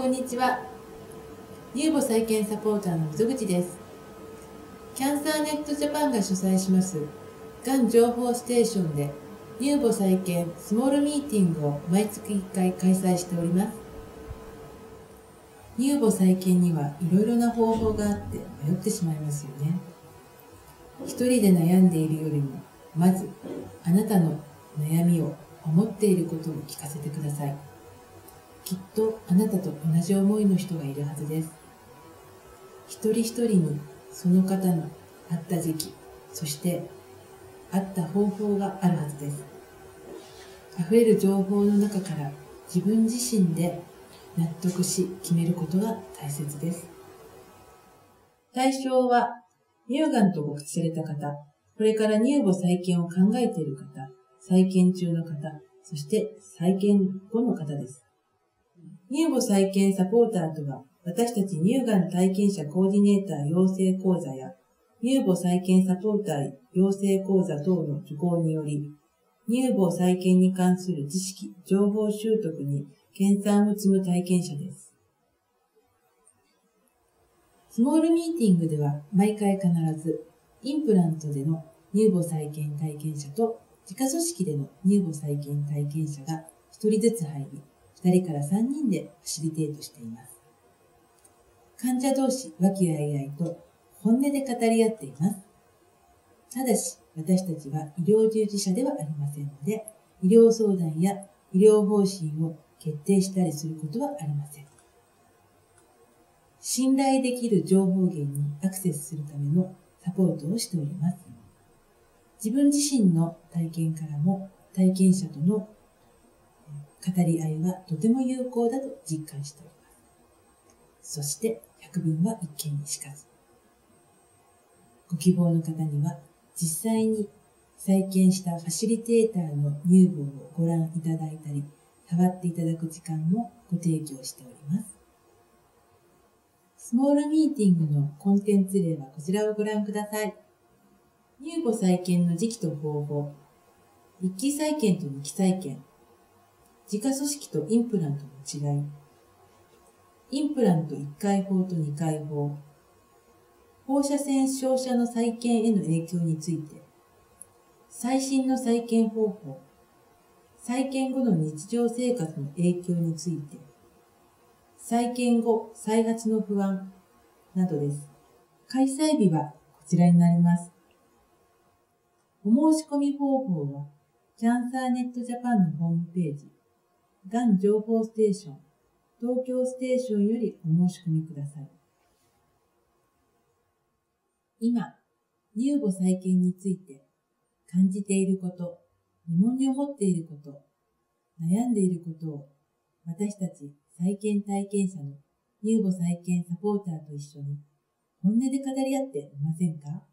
んにちは。乳母再建サポーターの溝口です。キャンサーネットジャパンが主催しますがん情報ステーションで乳母再建スモールミーティングを毎月1回開催しております。乳母再建にはいろいろな方法があって迷ってしまいますよね。一人で悩んでいるよりも、まずあなたの悩みを思っていることを聞かせてください。きっとあなたと同じ思いの人がいるはずです。一人一人にその方のあった時期、そしてあった方法があるはずです。溢れる情報の中から自分自身で納得し決めることが大切です。対象は乳がんと告知された方、これから乳母再建を考えている方、再建中の方、そして再建後の方です。乳母再建サポーターとは、私たち乳がん体験者コーディネーター養成講座や、乳母再建サポーター養成講座等の受講により、乳母再建に関する知識、情報習得に研鑽を積む体験者です。スモールミーティングでは、毎回必ず、インプラントでの乳母再建体験者と、自家組織での乳母再建体験者が1人ずつ入り、2人から3人でファシリテートしています。患者同士和気あいあいと本音で語り合っています。ただし、私たちは医療従事者ではありませんので、医療相談や医療方針を決定したりすることはありません。信頼できる情報源にアクセスするためのサポートをしております。自分自身の体験からも体験者との語り合いはとても有効だと実感しております。そして百聞は一見にしかず。ご希望の方には実際に再建したファシリテーターの乳房をご覧いただいたり、触っていただく時間もご提供しております。スモールミーティングのコンテンツ例はこちらをご覧ください。乳母再建の時期と方法、1期再建と2期再建、自家組織とインプラントの違い、インプラント1回法と2回法、放射線照射の再建への影響について、最新の再建方法、再建後の日常生活の影響について、再建後再発の不安などです。開催日はこちらになります。お申し込み方法は、キャンサーネットジャパンのホームページ、がん情報ステーション、東京ステーションよりお申し込みください。今、乳母再建について感じていること、疑問に思っていること、悩んでいることを私たち再建体験者の乳母再建サポーターと一緒に本音で語り合ってみませんか？